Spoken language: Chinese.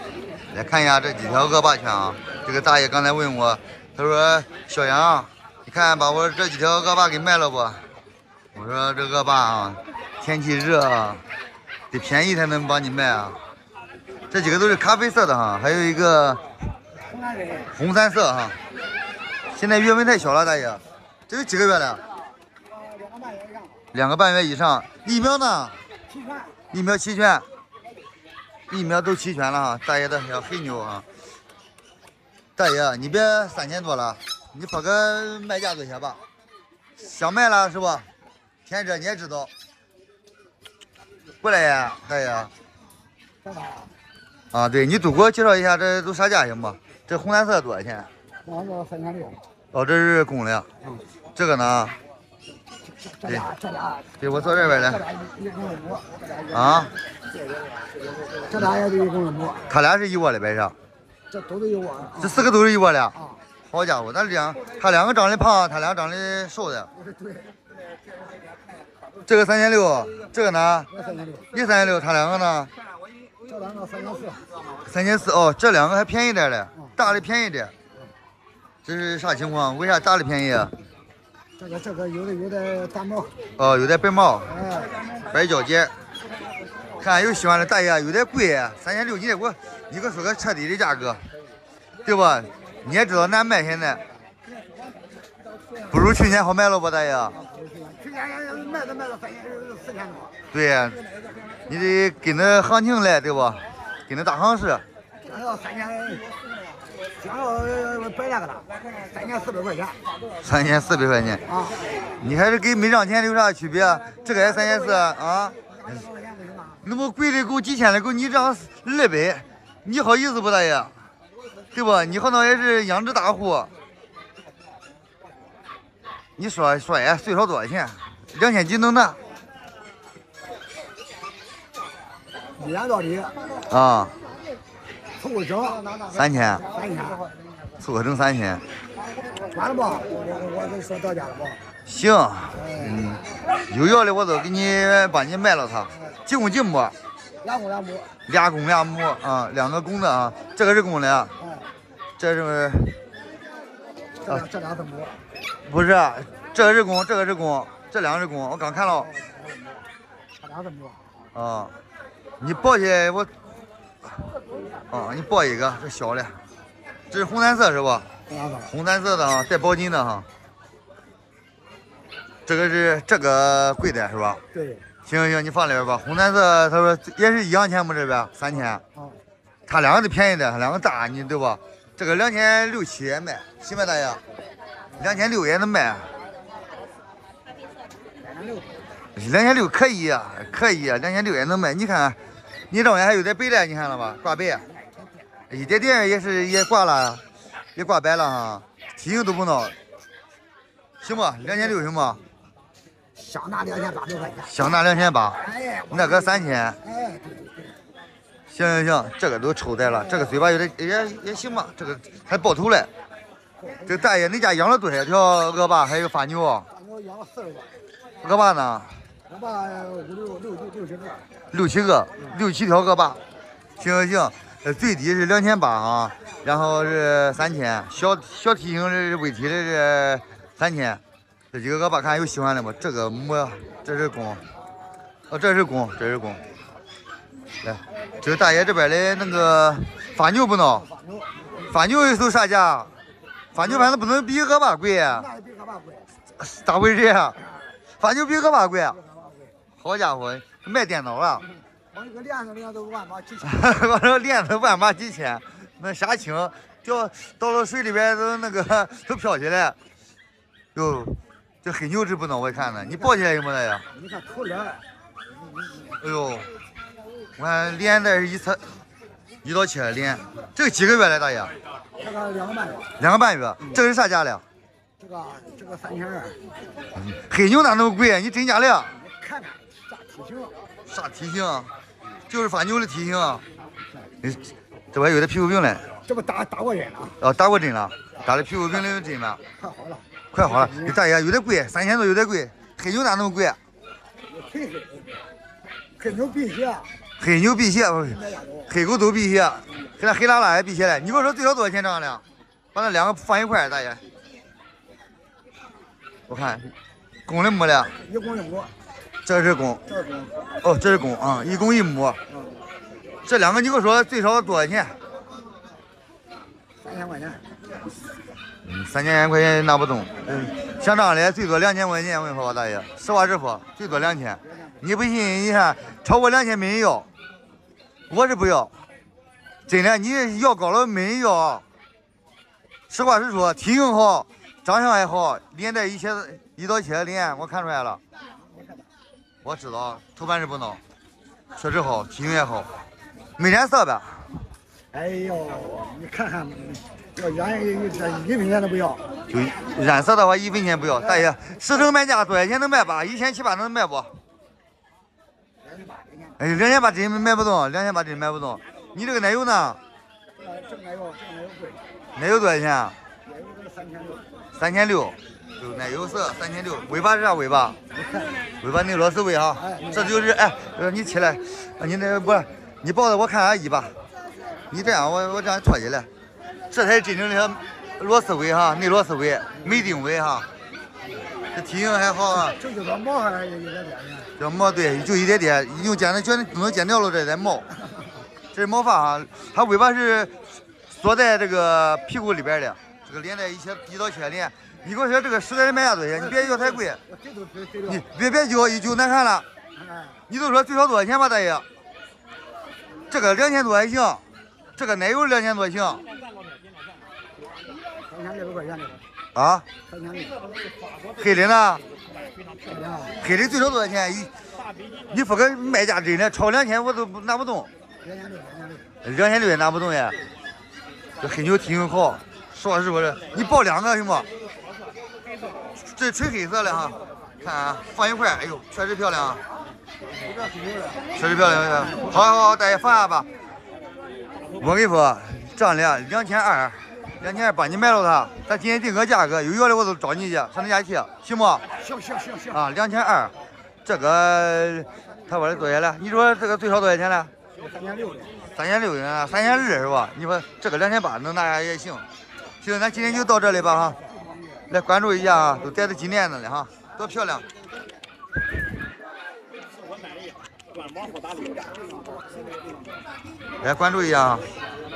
来看一下这几条恶霸犬啊！这个大爷刚才问我，他说：“小杨，你看把我这几条恶霸给卖了不？”我说：“这恶霸啊，天气热啊，得便宜才能帮你卖啊。”这几个都是咖啡色的哈，还有一个红三色哈。现在月份太小了，大爷，这有几个月了？2个半月以上。疫苗呢？疫苗齐全。疫苗都齐全了哈，大爷的小黑牛啊。大爷，你别3000多了，你说个卖价多些吧。想卖了是不？天热你也知道。过来呀，大爷。啊，对，你都给我介绍一下这都啥价行不？这红蓝色多少钱？ 红蓝色3600。 哦，这是公的。这个呢？对，对，我坐这边来。啊？ 这俩也是1公1母。 他俩是一窝的呗是？ 这都是一窝。 这4个都是一窝的。好家伙，他2个长得胖，他俩长得瘦的。这个3600，这个呢？也3600，他2个呢？ 这2个 3400。3400哦，这2个还便宜点嘞，大的便宜点。这是啥情况？为啥大的便宜啊？ 这个有的短毛。 哦，有点白毛，白脚尖。看有喜欢的大爷，有点贵，3600，你给我说个彻底的价格，对吧？你也知道难卖，现在不如去年好卖了吧，大爷？ 去年卖了4000多。 对呀，你得跟着行情来，对吧？跟着大行市。 想要3000，想要白那个了，3400块钱。 3400块钱啊！你还是跟没涨钱有啥区别？这个也3400啊？那么贵的够几千的够，你涨200，你好意思不，大爷？对吧？你好像也是养殖大户。你说呀，最少多少钱？2000几能拿？ 一言道理。 啊。 凑合整 3000。 3000。 凑合整3000。 完了吧？我跟你说到家了吧？ 行。有要的我都给你帮你卖了它。进公进母 ？2公2母。 2公2母啊，2个公的啊，这个是公的。这是。 这俩是母。 不是，这个是公，这个是公，这2个是公，我刚看了。 这俩是母。 啊，你抱起来我。啊，你抱一个，这小的，这是红蓝色是吧？红蓝色的啊，带包金的哈。这个贵点是吧？ 对。 行，你放里边吧。红蓝色他说也是一样钱吗？这边3000。他2个是便宜的，他2个大，你对吧？这个2600、7也卖，行吗，大爷？2600也能卖。2600可以呀，2600也能卖。你看，你这边还有点白的，你看了吧？挂白，一点点也挂了，也挂白了哈，体型都不孬，行吧？2600行吗？ 想拿2800块钱。 想拿2800，那个3000。 哎， 行，这个都抽呆了，这个嘴巴有点也行吧，这个还爆头嘞。这大爷，你家养了多少条恶霸还有法牛？ 法牛养了40个。 恶霸呢恶霸6、7个。 6、7条恶霸。行，最低是2800啊，然后是3000，小体型是尾体的是3000。这几个恶霸看有喜欢的吗？这个母，这是公，这是公。来，这个大爷这边的那个法牛不孬，法牛都啥价？法牛反正不能比恶霸贵啊。 那也比恶霸贵。 咋回事啊？法牛比恶霸贵。好家伙，卖电脑了。 我这个链子都万把几千。 我说链子万把几千，那啥轻，掉到了水里边都那个都飘起来。哟，这黑牛这不孬，我看呢，你抱起来有没得呀？ 你看头脸。 哎呦，我看脸在一侧，1到7脸，这个几个月了，大爷？ 这个2个半月。 2个半月，这个是啥价了？ 这个3200。 黑牛哪那么贵？你真假的？ 你看看啥体型？ 啥体型？就是法牛的体型。这还有点皮肤病嘞。 这不打过针了？ 哦，打过针了，打的皮肤病的针了。快好了，大爷有点贵，3000多有点贵。黑牛咋那么贵？ 黑牛辟邪。 黑牛辟邪，黑狗都辟邪。 跟那黑拉拉也比起来，你给我说最少多少钱这样的？把那两个放一块儿，大爷。我看公的母的， 一公一母， 这是公， 这是公， 哦，这是公啊，一公一母。这两个你给我说最少多少钱 3000块钱。 3000块钱拿不动，像这样的最多2000块钱，我跟你说吧，大爷，实话实说，最多2000。你不信，你看超过2000没人要，我是不要，真的，你要高了没人要。实话实说，体型好，长相还好，脸带一刀切的脸，我看出来了。我知道，头盘是不孬，确实好，体型也好，没染色吧？ 哎呦，你看看，要染1分钱都不要。 就染色的话，1分钱不要。大爷，实诚卖价多少钱能卖吧？1700能卖不？哎，2800真卖不动，2800真卖不动。你这个奶油呢？ 这个奶油贵。 奶油多少钱啊？ 奶油这个 3600，就奶油色3600。尾巴是啥尾巴？尾巴那螺丝尾哈。这就是哎，你起来，你那不是你抱着我看看1吧。你这样我这样托起来，这才是真正的螺丝尾哈，内螺丝尾，没定尾哈。这体型还好啊。 这就是毛还是有点点呢。 这毛对，就一点点，用剪子全都能剪掉了，这才毛。这是毛发哈，它尾巴是锁在这个屁股里边的，这个连带一刀切连。你给我说这个实在是卖价多少钱？你别要太贵，你别叫一句难看了。你都说最少多少钱吧，大爷？这个2000多还行，这个奶油2000多行。 3600块钱的。 啊 3600。 黑的呢？黑的最少多少钱？你说个卖价真的超2000我都拿不动。2600也拿不动呀。这黑牛体型好，实话实说的，你抱2个行不？这纯黑色的哈，看啊，放一块，哎呦，确实漂亮啊，确实漂亮。好，大爷放下吧。我跟你说，这样的2200把你卖了它，咱今天定个价格，有要的我都找你去，上你家去，行不？ 行。 啊，2200，这个他说的多少了？你说这个最少多少钱了？3600呢，3200是吧？你说这个2800能拿下也行。行，咱今天就到这里吧哈。来关注一下啊，都戴着金链子了哈，多漂亮！来关注一下啊。